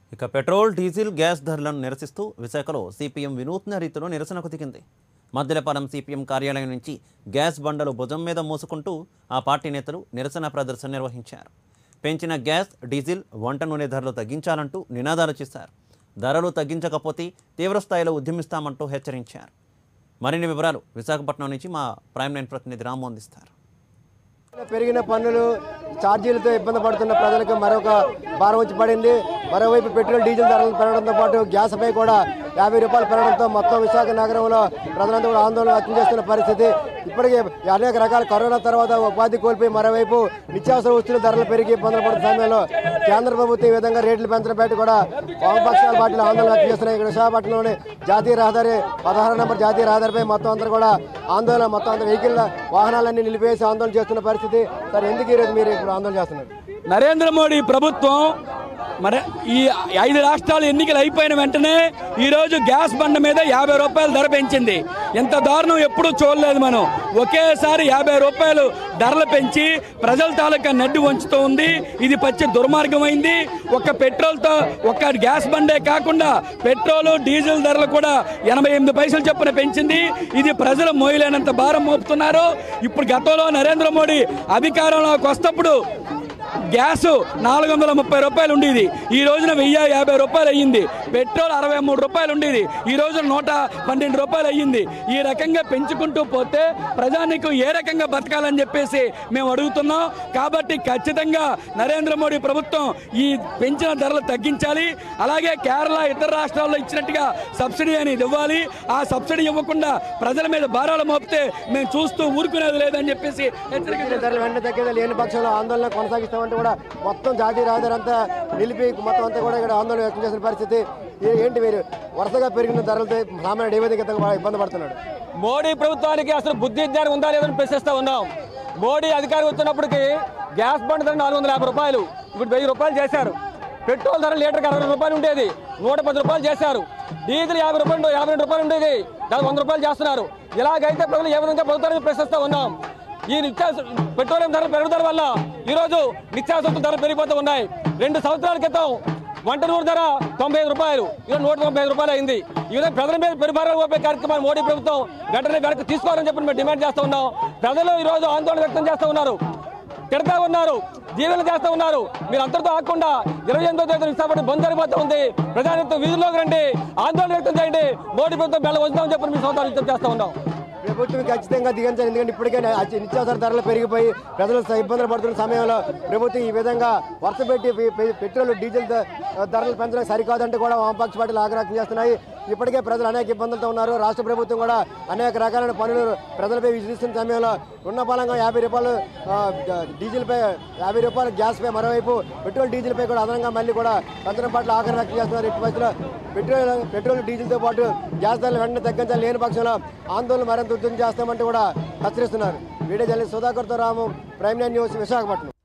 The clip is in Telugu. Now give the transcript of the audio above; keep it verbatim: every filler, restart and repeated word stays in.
ఇక పెట్రోల్ డీజిల్ గ్యాస్ ధరలను నిరసిస్తూ విశాఖలో సిపిఎం వినూత్న రీతిలో నిరసనకు దిగింది. మద్దెలపాలెం సిపిఎం కార్యాలయం నుంచి గ్యాస్ బండలు భుజం మీద మోసుకుంటూ ఆ పార్టీ నేతలు నిరసన ప్రదర్శన నిర్వహించారు. పెంచిన గ్యాస్ డీజిల్ వంట నూనె ధరలు తగ్గించాలంటూ నినాదాలు చేశారు. ధరలు తగ్గించకపోతే తీవ్రస్థాయిలో ఉద్యమిస్తామంటూ హెచ్చరించారు. మరిన్ని వివరాలు విశాఖపట్నం నుంచి మా ప్రైమ్ నైన్ ప్రతినిధి రాము అందిస్తారు. పెరిగిన పన్నులు ఛార్జీలతో ఇబ్బంది పడుతున్న ప్రజలకు మరొక భారం వచ్చి పడింది. మరోవైపు పెట్రోల్ డీజిల్ ధరలు పెరగడంతో పాటు గ్యాస్ పై కూడా యాభై రూపాయలు పెరగడంతో మొత్తం విశాఖ నగరంలో ప్రజలంతా కూడా ఆందోళన వ్యక్తం చేస్తున్న పరిస్థితి. ఇప్పటికే అనేక రకాల కరోనా తర్వాత ఉపాధి కోల్పోయి మరోవైపు నిత్యావసర వస్తువుల ధరలు పెరిగి ఇబ్బందులు పడుతున్న సమయంలో కేంద్ర ప్రభుత్వం ఈ విధంగా రేట్లు పెంచడం బయట కూడా వామపక్షాల పార్టీలు ఆందోళన వ్యక్తం చేస్తున్నాయి. ఇక్కడ విశాఖపట్నంలోని జాతీయ రహదారి పదహారు నెంబర్ జాతీయ రహదారిపై మొత్తం అందరూ కూడా ఆందోళన మొత్తం అంతా వెహికల్ వాహనాలన్నీ నిలిపేసి ఆందోళన చేస్తున్న పరిస్థితి. సార్, ఎందుకు ఈరోజు మీరు ఇప్పుడు ఆందోళన చేస్తున్నారు? నరేంద్ర మోడీ ప్రభుత్వం మరి ఈ ఐదు రాష్ట్రాలు ఎన్నికలు అయిపోయిన వెంటనే ఈరోజు గ్యాస్ బండ మీద యాభై రూపాయలు ధర పెంచింది. ఎంత దారుణం ఎప్పుడూ చూడలేదు మనం. ఒకేసారి యాభై రూపాయలు ధరలు పెంచి ప్రజల తాలూకా నడ్డు వంచుతూ ఉంది. ఇది పచ్చి దుర్మార్గమైంది. ఒక్క పెట్రోల్తో ఒక్క గ్యాస్ బండే కాకుండా పెట్రోలు డీజిల్ ధరలు కూడా ఎనభై ఎనిమిది పైసలు చొప్పున పెంచింది. ఇది ప్రజలు మోయలేనంత భారం మోపుతున్నారు. ఇప్పుడు గతంలో నరేంద్ర మోడీ అధికారంలోకి వస్తప్పుడు గ్యాస్ నాలుగు వందల ముప్పై రూపాయలు ఉండేది. ఈ రోజున వెయ్యి యాభై రూపాయలు అయ్యింది. పెట్రోల్ అరవై మూడు రూపాయలు ఉండేది. ఈ రోజున నూట పన్నెండు రూపాయలు అయ్యింది. ఈ రకంగా పెంచుకుంటూ పోతే ప్రజానికి ఏ రకంగా బతకాలని చెప్పేసి మేము అడుగుతున్నాం. కాబట్టి ఖచ్చితంగా నరేంద్ర మోడీ ప్రభుత్వం ఈ పెంచిన ధరలు తగ్గించాలి. అలాగే కేరళ ఇతర రాష్ట్రాల్లో ఇచ్చినట్టుగా సబ్సిడీ అనేది ఇవ్వాలి. ఆ సబ్సిడీ ఇవ్వకుండా ప్రజల మీద భారాలు మోపితే మేము చూస్తూ ఊరుకునేది లేదని చెప్పేసి హెచ్చరిక. ధరలు వెంటనే తగ్గేది లేని పక్షంలో ఆందోళన కొనసాగిస్తామంటే కూడా మొత్తం జాతీయ రహదారి అంతా నిలిపి మొత్తం అంతా కూడా ఇక్కడ ఆందోళన వ్యక్తం చేసిన పరిస్థితి. ఏంటి మీరు వరుసగా పెరిగిన ధరలతో సామాన్యుడు ఏ విధంగా ఇబ్బంది పడుతున్నాడు? మోడీ ప్రభుత్వానికి అసలు బుద్ధి జ్ఞానం ఉందా లేదని ప్రశ్నిస్తూ ఉన్నాం. మోడీ అధికారం వచ్చినప్పటికీ గ్యాస్ బండ్ ధర నాలుగు వందల యాభై రూపాయలు ఇప్పుడు వెయ్యి రూపాయలు చేశారు. పెట్రోల్ ధర లీటర్కి అరవై రూపాయలు ఉండేది, నూట పది రూపాయలు చేశారు. డీజిల్ యాభై రూపాయలు యాభై రెండు రూపాయలు ఉండేది, దానికి వంద రూపాయలు చేస్తున్నారు. ఇలాగైతే ప్రజలు ఏ విధంగా ప్రభుత్వానికి ప్రశ్నిస్తూ ఉన్నాం. ఈ నిత్యావసర పెట్రోలియం ధరలు పెరుగుదల వల్ల ఈరోజు నిత్యావసర ధరలు పెరిగిపోతూ ఉన్నాయి. రెండు సంవత్సరాల క్రితం వంట నూనె ధర తొంభై ఐదు రూపాయలు, ఈరోజు నూట తొంభై ఐదు రూపాయలు అయింది. ఈ విధంగా ప్రజల మీద పెరుమారాలు మోపే కార్యక్రమాన్ని మోడీ ప్రభుత్వం వెంటనే వెనక్కి తీసుకోవాలని చెప్పి మేము డిమాండ్ చేస్తూ ఉన్నాం. ప్రజలు ఈరోజు ఆందోళన వ్యక్తం చేస్తూ ఉన్నారు, తిడతా ఉన్నారు, జీవనం చేస్తూ ఉన్నారు. మీరు అంతటితో ఆకుండా ఇరవై ఎనిమిదో తేదీ విశాఖపట్నం బంద్ జరిగిపోతూ ఉంది. ప్రజానిత్యం వీధుల్లోకి రండి, ఆందోళన వ్యక్తం చేయండి. మోడీ ప్రభుత్వం బెల్ల వద్దామని చెప్పి మేము సోదరులు వ్యక్తం చేస్తూ ఉన్నాం. ప్రభుత్వం ఖచ్చితంగా దిగంచాలి. ఎందుకంటే ఇప్పటికే నిత్యావసర ధరలు పెరిగిపోయి ప్రజలు ఇబ్బందులు పడుతున్న సమయంలో ప్రభుత్వం ఈ విధంగా వరుస పెట్టి పెట్రోల్ డీజిల్ ధరలు పెంచడం సరికాదంటే కూడా వామపక్ష పార్టీలు ఆగ్రహం చేస్తున్నాయి. ఇప్పటికే ప్రజలు అనేక ఇబ్బందులతో ఉన్నారు. రాష్ట్ర ప్రభుత్వం కూడా అనేక రకాలైన పనులు ప్రజలపై విధిస్తున్న సమయంలో ఉన్న బలంగా యాభై రూపాయలు డీజిల్పై యాభై రూపాయలు గ్యాస్పై మరోవైపు పెట్రోల్ డీజిల్పై కూడా అదనంగా మళ్ళీ కూడా పెంచడం పట్ల ఆగ్రహం వ్యక్తం చేస్తున్నారు. ఇటు పరిస్థితుల్లో పెట్రోల్ పెట్రోల్ డీజిల్తో పాటు గ్యాస్ ధరలు వెంటనే తగ్గించాలి. లేని పక్షంలో ఆందోళన మరింత ఉధృతం చేస్తామంటూ కూడా హెచ్చరిస్తున్నారు. వీడియో జర్నలిస్ట్ సుధాకర్తో Ramu, prime nine news, Visakhapatnam.